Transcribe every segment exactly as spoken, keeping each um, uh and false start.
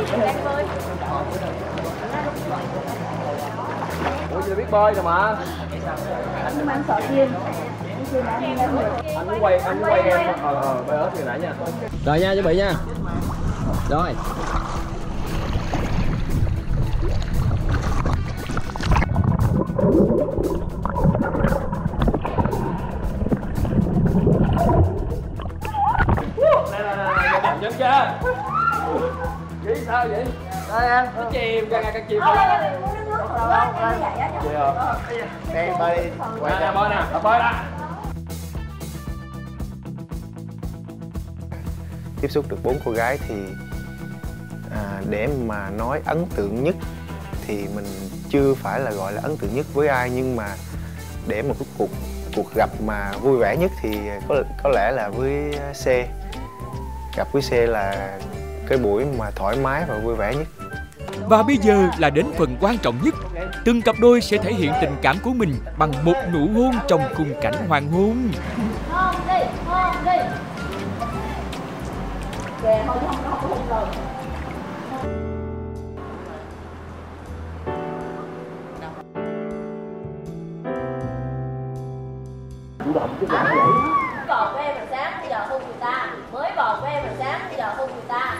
Ủa chị biết bơi rồi mà. Anh không ăn sọ chiên. Anh muốn quay, anh muốn quay em ờ ờ bơi ớt từ nãy nha. Rồi nha, chuẩn bị nha. Rồi. Đây là này, nhận chưa? Vậy sao vậy? Đây em. Nó chìm, càng ngày càng chìm. Đây bơi đi. Quay nè, bơi nè, bơi nè. Tiếp xúc được bốn cô gái thì à, để mà nói ấn tượng nhất thì mình chưa phải là gọi là ấn tượng nhất với ai, nhưng mà để một cái cuộc cuộc gặp mà vui vẻ nhất thì có có lẽ là với C. Gặp với C là cái buổi mà thoải mái và vui vẻ nhất. Và bây giờ là đến phần quan trọng nhất. Từng cặp đôi sẽ thể hiện tình cảm của mình bằng một nụ hôn trong khung cảnh hoàng hôn. Hôn đi, hôn đi. Kìa, thôi không có hôn rồi. Chủ động chứ không vậy. Bò của em là sáng, bây giờ hôn người ta. Mới bò của em là sáng, bây giờ hôn người ta.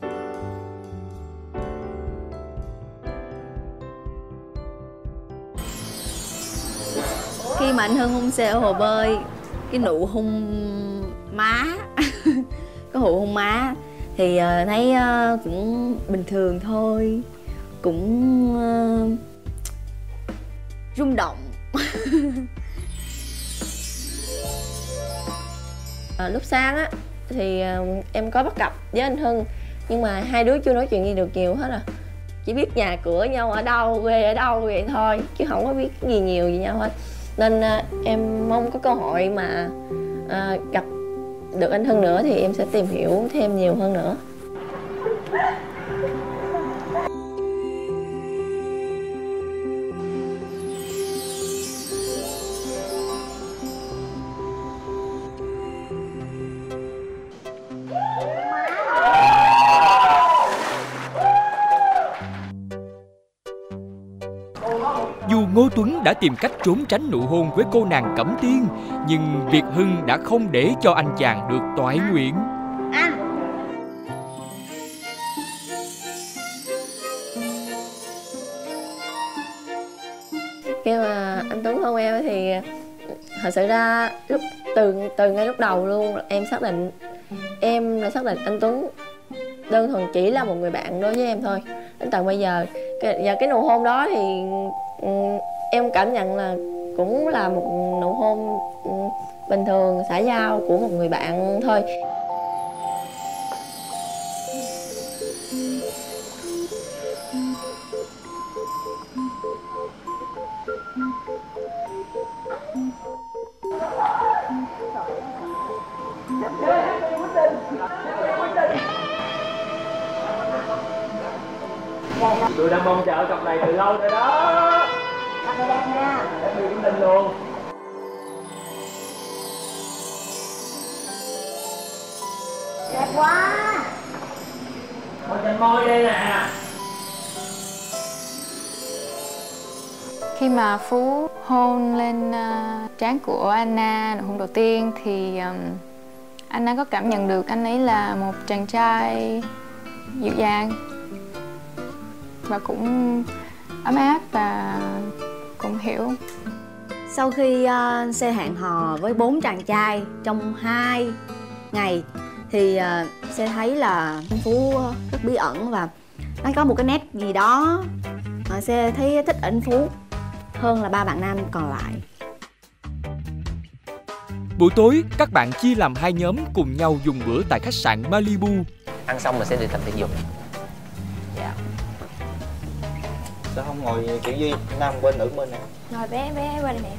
Khi mà anh Hưng hôn xe ở hồ bơi, cái nụ hôn má cái nụ hôn má thì uh, thấy uh, cũng bình thường thôi, cũng uh, rung động. uh, lúc sáng á thì uh, em có bắt gặp với anh Hưng, nhưng mà hai đứa chưa nói chuyện gì được nhiều hết à, chỉ biết nhà cửa nhau ở đâu, quê ở đâu vậy thôi, chứ không có biết gì nhiều về nhau hết. Nên uh, em mong có cơ hội mà uh, gặp được anh Hưng nữa thì em sẽ tìm hiểu thêm nhiều hơn nữa. Dù Ngô Tuấn đã tìm cách trốn tránh nụ hôn với cô nàng Cẩm Tiên, nhưng Việt Hưng đã không để cho anh chàng được toại nguyện. Anh. Khi mà anh Tuấn hôn em thì thật sự ra lúc từ từ ngay lúc đầu luôn em xác định em đã xác định anh Tuấn đơn thuần chỉ là một người bạn đối với em thôi. Đến tận bây giờ và cái nụ hôn đó thì um, em cảm nhận là cũng là một nụ hôn um, bình thường xã giao của một người bạn thôi. Tôi đã mong chờ cặp này từ lâu rồi đó. Cặp này đẹp nha. Em bị cũng tin luôn. Đẹp quá. Môi trên môi đây nè. Khi mà Phú hôn lên uh, trán của Anna, nụ hôn đầu tiên thì um, Anna có cảm nhận được anh ấy là một chàng trai dịu dàng và cũng ấm áp và cũng hiểu. Sau khi uh, xe hẹn hò với bốn chàng trai trong hai ngày thì uh, xe thấy là anh Phú rất bí ẩn và nó có một cái nét gì đó mà xe thấy thích anh Phú hơn là ba bạn nam còn lại. Buổi tối, các bạn chia làm hai nhóm cùng nhau dùng bữa tại khách sạn Malibu. Ăn xong mình sẽ đi tập thể dục. Dạ. Sao không ngồi kiểu gì nam bên nữ bên này? Rồi bé bé qua đây nè.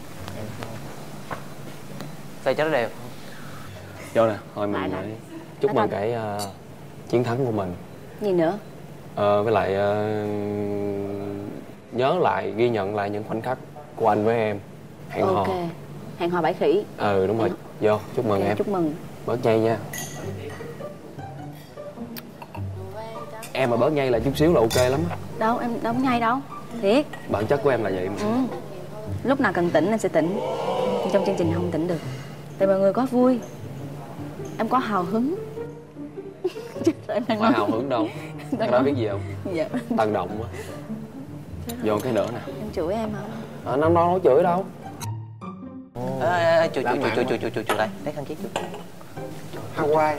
Sao cho nó đẹp? Vô nè, thôi mình hãy chúc mừng cái uh, chiến thắng của mình. Gì nữa? Ờ, với lại uh, nhớ lại, ghi nhận lại những khoảnh khắc của anh với em. Hẹn Ok. hò. Hẹn hò Bãi Khỉ. Ừ đúng rồi. Vô, chúc mừng Okay, em. chúc mừng. Bớt chay nha. em mà bớt nhây lại chút xíu là ok lắm á. Đâu, em đâu có nhây đâu. Thiệt. Bản chất của em là vậy mà. Ừ. Lúc nào cần tỉnh em sẽ tỉnh. Nhưng trong chương trình không tỉnh được. Tại mọi người có vui. Em có hào hứng. Không phải hào hứng đâu. Cái đó biết gì không? Dạ. Tăng động quá. Vô cái đỡ nè. Em chửi em hả? À, nó đâu có chửi đâu. Ê, ê, ê, chùi, chùi, chùi, chùi, chùi, chùi, chùi đây, lấy khăn chiếc chùi. Hawaii.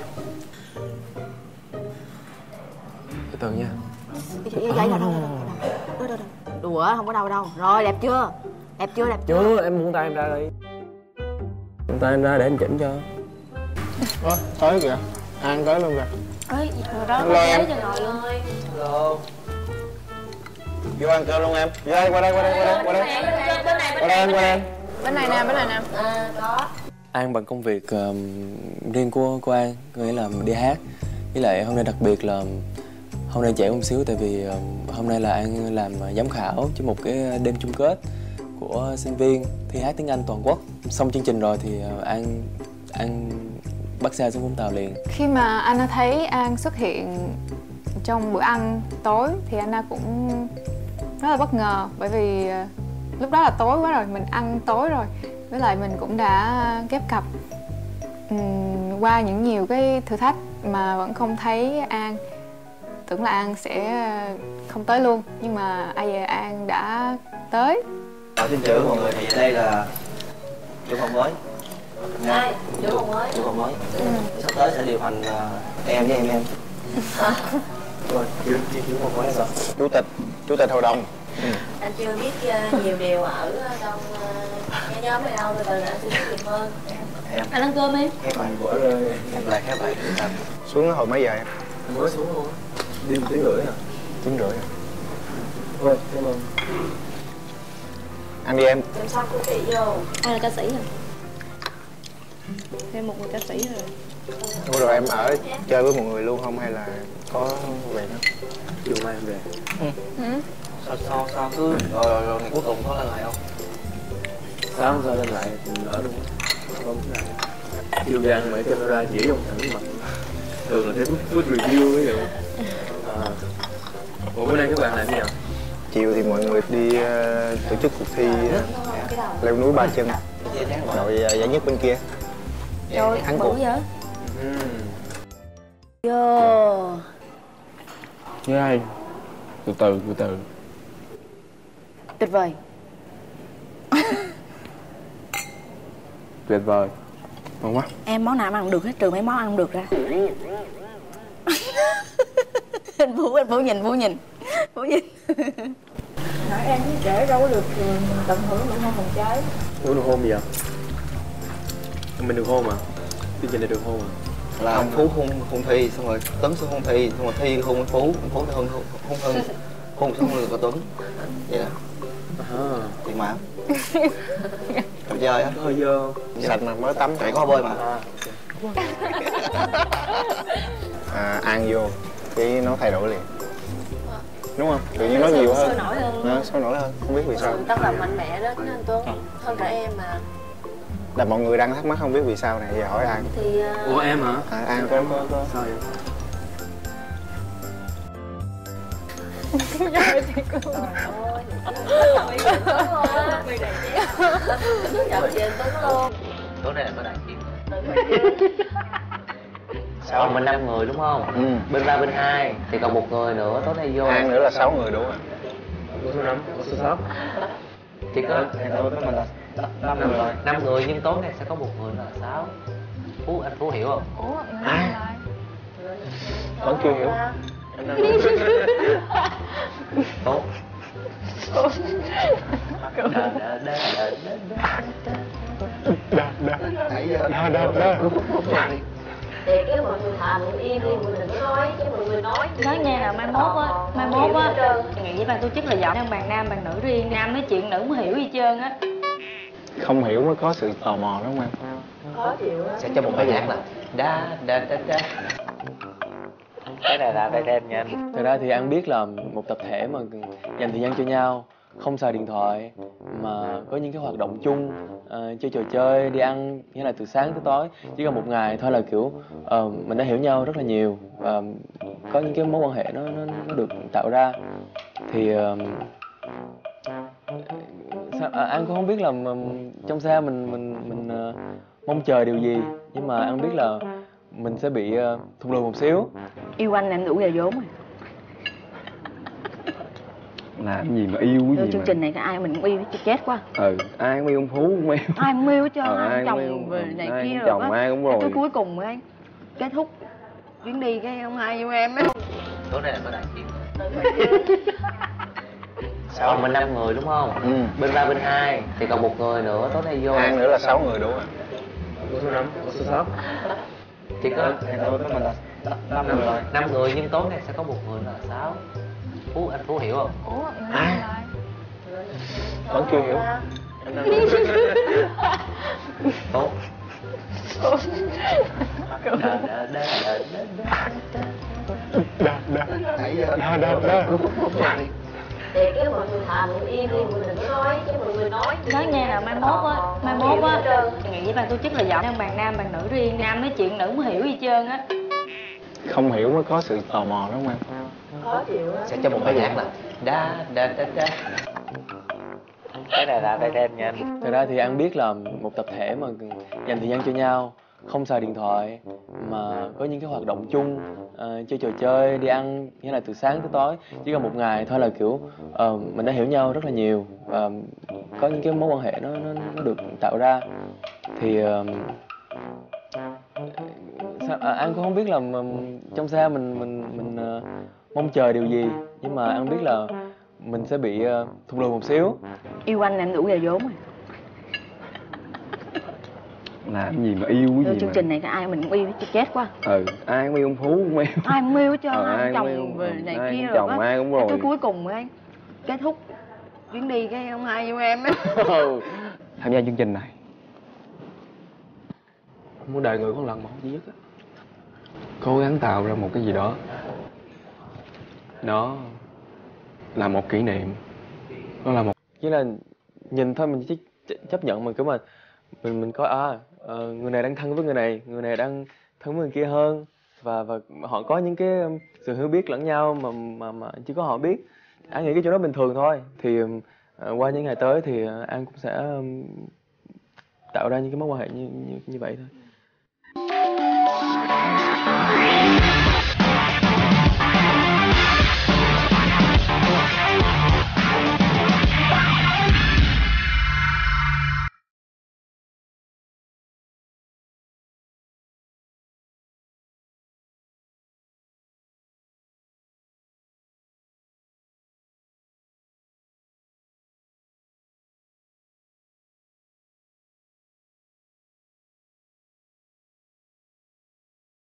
Từ từ nha. Vậy đâu, đâu, đâu, đâu, đâu, đùa, không có đâu đâu. Rồi, đẹp chưa? Đẹp chưa, đẹp chưa? Chưa, em buông tay em ra đi. Buông tay em ra để anh chỉnh cho. Ủa, tới kìa. Ăn tới luôn kìa. Ơi, rồi đó, Hello, em. cho ngồi luôn. Hello. Vô ăn cơm luôn em. Vô đây, qua đây, qua đây, qua đây, qua đây. Qua đây, qua đây. Bên này nè, bên này nè. À, có. An bằng công việc uh, riêng của của An, nghĩa là đi hát. Với lại hôm nay đặc biệt là hôm nay trễ một xíu tại vì uh, hôm nay là An làm giám khảo cho một cái đêm chung kết của sinh viên thi hát tiếng Anh toàn quốc. Xong chương trình rồi thì uh, An An bắt xe xuống Vũng Tàu liền. Khi mà Anna thấy An xuất hiện trong bữa ăn tối thì Anna cũng rất là bất ngờ, bởi vì lúc đó là tối quá rồi, mình ăn tối rồi, với lại mình cũng đã ghép cặp uhm, qua những nhiều cái thử thách mà vẫn không thấy An. Tưởng là An sẽ không tới luôn, nhưng mà ai về An đã tới. Xin chào mọi người, thì đây là chủ phòng mới. Đây, chủ phòng mới. Chủ phòng mới. Ừ. Sắp tới sẽ điều hành uh, em với em em. Rồi, chủ chủ phòng mới là sao? Chủ tịch, chủ tịch hội đồng. Ừ. Anh chưa biết uh, nhiều điều ở trong uh, cái nhóm này đâu, từ từ anh sẽ biết nhiều hơn. Em. Anh ăn cơm em. Khép bài bữa rồi, em lại khép bài. Xuống hồi mấy giờ em? Em mới xuống luôn. Đi một tiếng rưỡi à? Tiếng rưỡi à? Thôi, cảm ơn. Ăn đi em. Chăm sóc của chị vô. Ai là ca sĩ hả? Thêm một người ca sĩ rồi. Ủa rồi em ở chơi với mọi người luôn không hay là có về nữa? Chiều mai em về. Ừ. Ừ. Sao sao sao cứ rồi rồi rồi ngày cuối cùng có lên lại không? Sáng sao lên lại ở luôn. Không có lại. Chiều về ăn mấy camera chỉ trong thẳng mặt. Thường là thấy food review ví dụ. À. Ủa bữa nay các bạn làm gì nào? Chiều thì mọi người đi uh, tổ chức cuộc thi uh, leo núi ba chân. Đội uh, giải nhất bên kia. Rồi, thắng bự cuộc. vậy? Ừ. Vô. Như ai? Từ từ, từ từ. Tuyệt vời. Tuyệt vời. Ngon quá. Em món nào mà ăn được hết, trừ mấy món ăn không được ra. Anh Vũ, anh Vũ nhìn, Vũ nhìn. Vũ nhìn. Nãy em với trễ đâu có được tận hưởng nụ hôn phòng trái. Ủa được hôn gì vậy? Mình được hôn mà. Chương trình này được hôn mà. Là ông Phú hôn hôn Thi, xong rồi Tuấn xuống hôn Thi, xong rồi Thi hôn Phú, Phú thì hôn hôn Hưng, hôn xong rồi có Tuấn. Vậy đó. À. Tiền mà. Trò chơi á. Hơi dơ. Sạch mà mới tắm. Chạy có bơi mà. À. À, ăn vô cái nó thay đổi liền. Đúng không? Tự nhiên nó nhiều hơn. Sôi nổi hơn. Nó sôi nổi hơn, không biết vì sao. Tao là mạnh mẽ đó chứ anh Tuấn. Hơn cả em mà. Là mọi người đang thắc mắc không biết vì sao này, giờ hỏi An. Thì uh... Ủa em hả? À, An có có có. Sao vậy? Tối nay là có đại chiến. Sao? Mình năm người đúng không? Ừ. Bên ba bên hai thì còn một người nữa tối nay vô. An nữa là sáu người đúng rồi. Có số năm, có số sáu. Chỉ có mình là năm người. Năm người nhưng tối nay sẽ có một người là sáu. Phú, anh Phú hiểu không? Ủa, À. Vẫn chưa hiểu. Tốt. Đờ đờ đờ đờ Đờ đờ đờ đờ. Thì cái mọi người thà mọi yên đi, mọi người đừng nói, chứ mọi người nói Nói nghe là mai mốt á, mai mốt á nghĩ với ban tổ chức là giọng bàn nam bàn nữ riêng, nam nói chuyện nữ mới hiểu gì trơn á. Không hiểu mới có sự tò mò đúng không em? khó chịu á. Sẽ cho một bài nhạc là đa đa đa đa. Cái này là bài đêm nha anh. Thật ra thì An biết là một tập thể mà dành thời gian cho nhau, không xài điện thoại mà có những cái hoạt động chung, uh, chơi trò chơi, đi ăn nghĩa là từ sáng tới tối, chỉ cần một ngày thôi là kiểu uh, mình đã hiểu nhau rất là nhiều và có những cái mối quan hệ nó nó, nó được tạo ra. Thì uh, sao, à, An cũng không biết là um, trong xe mình mình mình uh, mong chờ điều gì, nhưng mà An biết là mình sẽ bị uh, thụt lùi một xíu. Yêu anh là em đủ gà vốn rồi. Làm gì mà yêu cái Rồi gì chương mà. trình này có ai mình cũng yêu hết, chết quá. Ừ, ai cũng yêu ông Phú cũng yêu. Ai cũng yêu hết trơn, Ờ, ai cũng chồng yêu. về này Ai kia cũng rồi chồng, á. ai cũng Cái rồi. tới cuối cùng ấy kết thúc chuyến đi cái ông hai yêu em ấy. Tối nay là có đại chiến. Sao mình năm người đúng không? Ừ. Bên ba bên hai thì còn một người nữa tối nay vô. An nữa là sáu người đúng không? Có số năm, có số sáu. Thì có Thôi mình là năm người. năm người nhưng tối nay sẽ có một người là sáu. Phú, anh Phú hiểu không? Ủa em nói lại. Vẫn chưa hiểu. Tốt. Đờ, đờ, đờ, đờ, đờ, đờ. Nãy giờ đơ đơ đơ. Thì cái mọi người thà mọi người im đi, mọi người đừng có nói, chứ mọi người nói Nói nghe là mai mốt á, mai mốt á nghĩ với ban tổ chức là giọng đang bàn nam bàn nữ riêng, nam nói chuyện nữ mới hiểu gì trơn á. Không hiểu mới có sự tò mò đúng không em? khó chịu á. Sẽ cho một bài nhạc là đa đa đa đa. Cái này là phải thêm nha anh. Thực ra thì An biết là một tập thể mà dành thời gian cho nhau, không xài điện thoại, mà có những cái hoạt động chung, uh, chơi trò chơi, đi ăn, nghĩa là từ sáng tới tối, chỉ cần một ngày thôi là kiểu uh, mình đã hiểu nhau rất là nhiều và có những cái mối quan hệ nó nó, nó được tạo ra. Thì uh, sao, à, An cũng không biết là um, trong xe mình mình mình uh, mong chờ điều gì, nhưng mà An biết là mình sẽ bị uh, thụt lùi một xíu. Yêu anh là em đủ gà vốn rồi. Làm gì mà yêu cái Rồi gì chương mà. trình này có ai mình cũng yêu hết, chết quá. Ừ, ai cũng yêu ông Phú cũng yêu. Ai cũng yêu hết trơn, Ờ, ai cũng chồng yêu. về này Ai kia cũng rồi chồng, á. ai cũng Cái rồi. tới cuối cùng ấy kết thúc chuyến đi cái ông hai yêu em ấy. Tham gia chương trình này muốn đời người có một lần một duy nhất á, cố gắng tạo ra một cái gì đó nó là một kỷ niệm, nó là một Chỉ là nhìn thôi mình chỉ ch- chấp nhận, mình kiểu mà mình mình coi à uh, người này đang thân với người này, người này đang thân với người kia hơn, và và họ có những cái um, sự hiểu biết lẫn nhau mà mà mà chỉ có họ biết. Anh nghĩ cái chỗ đó bình thường thôi. Thì uh, qua những ngày tới thì uh, An cũng sẽ um, tạo ra những cái mối quan hệ như như như vậy thôi.